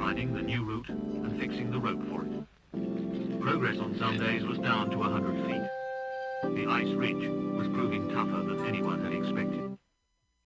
outlining the new route and fixing the rope for it. Progress on some days was down to 100 feet. The ice ridge